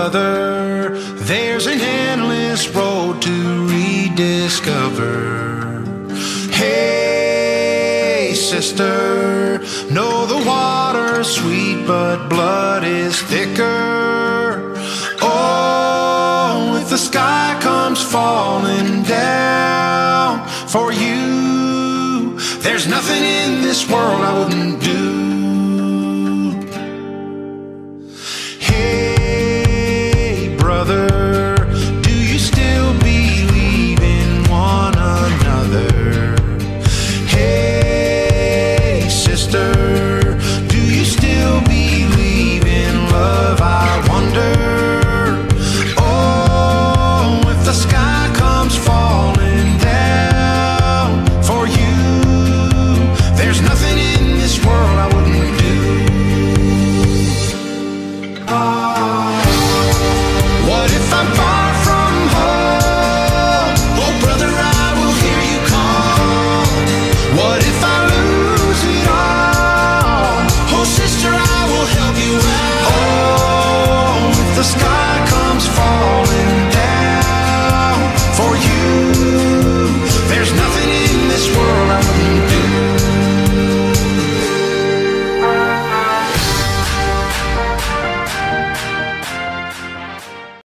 brother, there's an endless road to rediscover. Hey, sister, know the water's sweet, but blood is thicker. Oh, if the sky comes falling down for you, there's nothing in this world I wouldn't do.